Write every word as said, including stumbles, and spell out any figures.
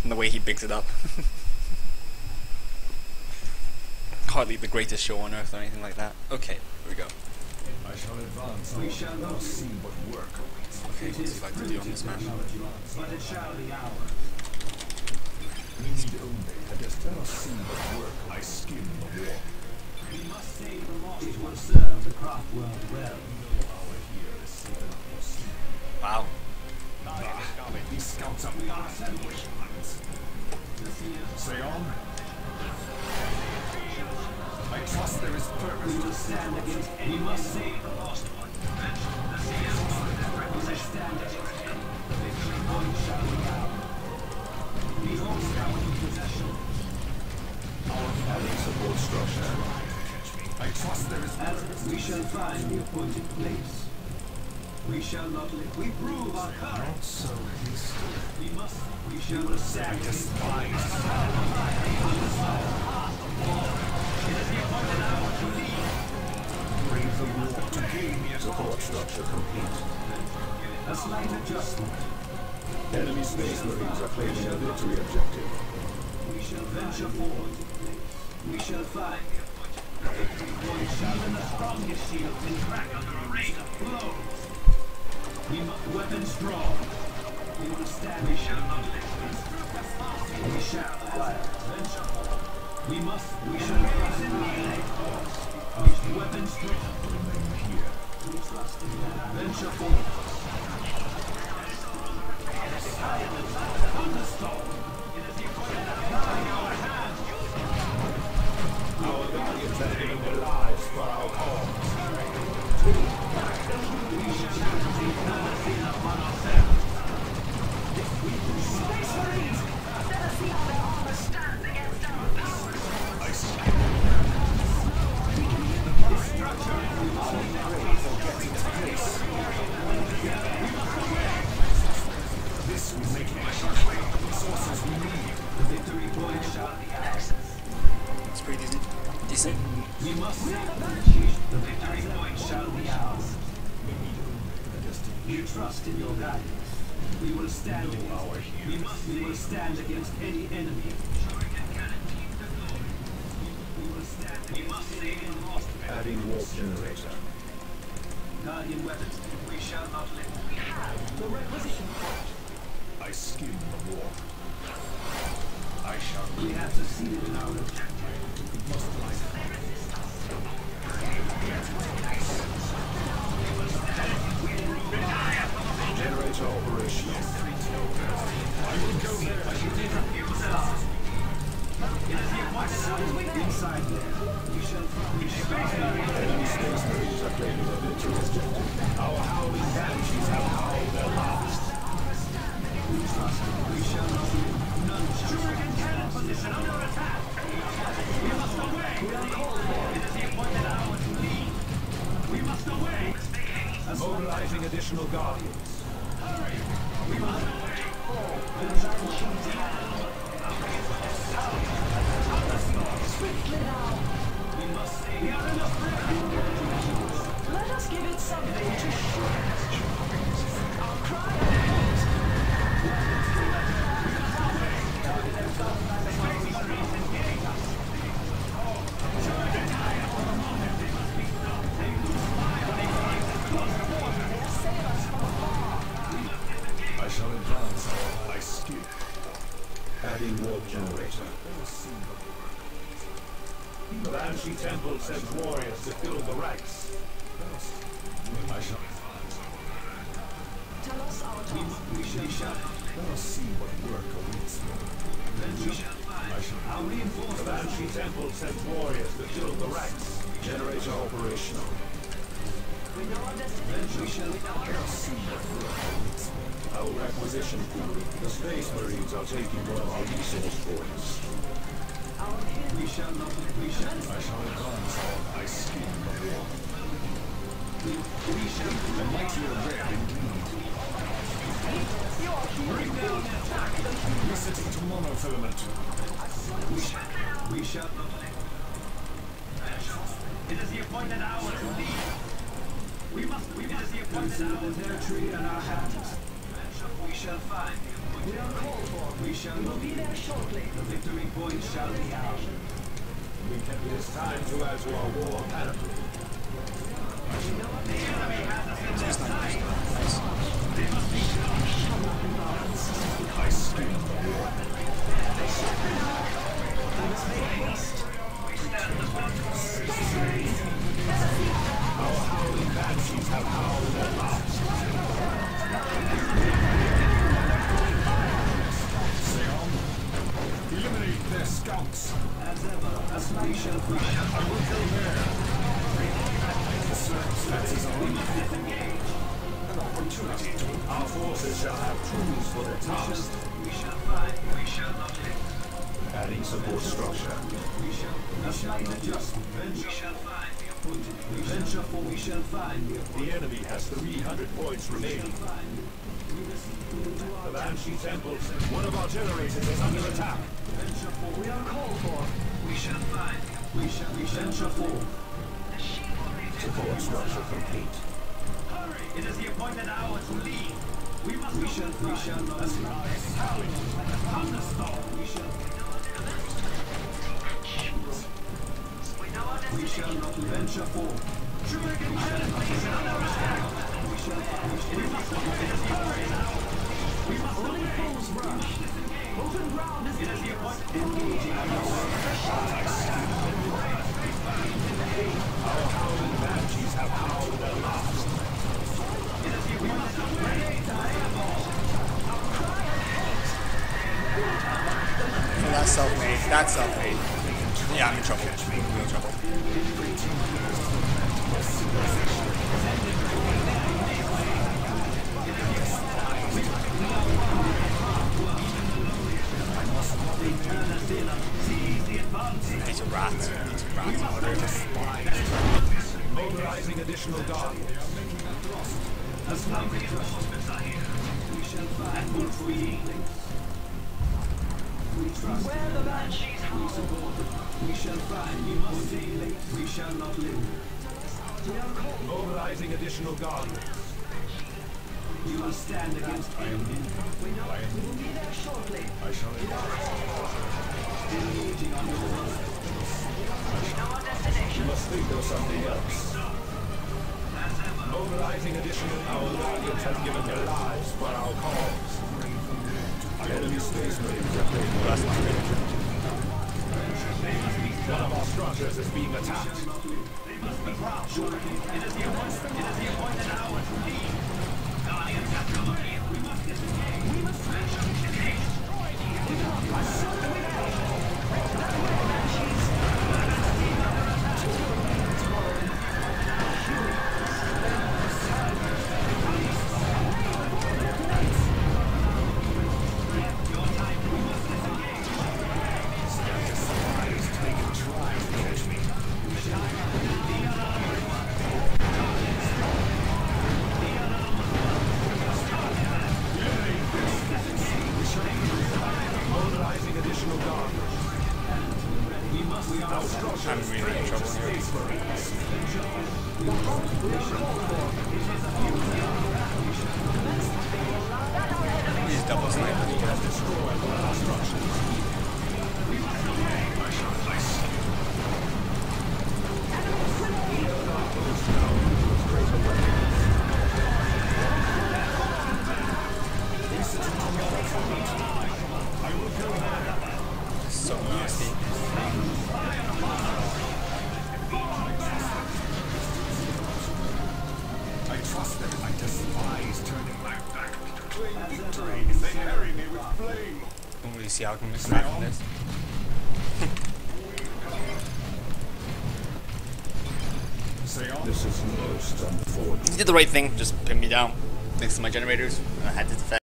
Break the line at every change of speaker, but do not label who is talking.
And the way he bigs it up. Hardly the greatest show on earth or anything like that. Okay, here we go.
I shall advance. We shall not see what work awaits.
Okay, what's he like to do on this match?
But it shall be ours. We need only a destiny. Let us see what work I skim the war. We must save the lost. It will serve the craft world well. Our here is seven or six.
Wow.
These scouts are past and wishlands. Say on. I trust there is purpose. We will stand against any. We must save the lost one. The seers will stand against any. The victory point shall be ours. Behold, scout in possession. Our adding support structure. I trust there is purpose. We shall find the appointed place. We shall not let. We prove our courage. Not so hasty. We must. We shall we stand despised. It is the appointed hour to lead. Brave the war to gain the support structure complete. A slight adjustment. Enemy space marines are claiming a victory objective. We shall venture forward. We shall find the appointed victory. Even the strongest shield can crack under a rate of blows. We must weapons strong. We will stand. We shall not let this. We shall fire. Venture. We must. We shall fire. Weapons strong. Remain here. We trust in that. Venture forward. Thunderstorm. It is the appointed hour in our hands. Our guardians have given their lives for our cause. We shall have to take nothing upon ourselves. Space Marines! Let us see how their armor stands against our powers. I see. This structure is all ways of getting to place. This will make it the resources we need. The victory point shall be ours.
It's pretty decent. Decent.
We must the victory point shall be ours. We trust in your guidance. We will stand against our we must we will stand against any enemy. We will stand we must save the lost. Adding warp generator. Guardian weapons. We shall not let we have the requisition point. I skim the war. I shall we have succeeded in our objective. We must rise up. Generator operational. I will go there. I should defuse us. It is the appointed inside there. We shall we shall enemy space marines are claiming a victory objective. Our howling banshees have howled their last. We trust we shall not win. None shall. Shuriken cannon position under attack. We must away. We are called for. It is the appointed hour to lead. We must away. Mobilizing additional guardians. Hurry! We must away! Swiftly now! We must save the enough. Let us give it something to shoot. Our cry out. I shall advance. I skip. Adding warp generator. The Banshee Temple sends warriors to fill the ranks. I shall advance. Tell us our task. We, we shall shut. Let us see what work awaits me. Then we shall find. I shall. I'll reinforce the Banshee Temple sends warriors to fill the ranks. Generator operational. We know our destination. Then we shall. Let us see what work awaits me. Our requisition pool. The Space Marines are taking one of our resource points. We shall not. We shall. I shall advance. I skim the war. We, we shall. The mightier rare indeed. Bring down the attack. Listening to monofilament. We shall. We shall not. It is the appointed hour to lead. We must. We must. It is the appointed hour. The territory in our hands. We shall find the appointed We are called for. We shall not be there shortly. The victory point shall be ours. We can it is time to add to our war panoply.
It's not nice. Nice.
I scream the war. Our howling banshees have howled at last. Seon, eliminate their scouts. As ever, as we shall find. I will go there. The circumstances are disengaged. An opportunity to. Our forces shall have tools for their task. We shall find. We shall not live. Adding support structure. We shall. A slight adjustment. We shall find. We venture for we shall find. The enemy has three hundred points remaining. The Banshee temples. One of our generators is under attack. Venture for we are called for. We shall find. We shall we venture for. Support structure complete. Hurry! It is the appointed hour to leave. We must we shall we shall not rise. Howling like a thunderstorm. We shall We shall not venture forth. We shall not We shall We must only fools rush. Open ground is the appointed. Our howling banshees have howled at last. We must obey
That's self-made. That's self-made. Yeah, I'm in trouble. I'm in trouble. He's a rat. He's a rat.
Mobilizing additional guardians. As long as reinforcements are here, we shall find more for yielding. We trust where the banshees howl. We shall find. We must take. We shall not live. We are called. Mobilizing additional guardians. You must stand against him. We know we will be there shortly. I shall engaging on your run. We know our destination. You must think of something else. Mobilizing additional. Our guardians have given their lives for our cause. Enemy space marine prepared.
That's not good.
One of our structures is being attacked. They must be proud. It is the appointed, it is the appointed hour to leave. Guardians have come up here. We must disengage. We must venture. Engage.
I'm really in trouble here. He's double sniping. He has destroyed one of our structures. So nasty.
I trust them. I despise turning my back to claim victory if they harry me with flame.
Don't really see how I can miss that from this.
This is most unfortunate.
He did the right thing, just pin me down next to my generators, and I had to defend.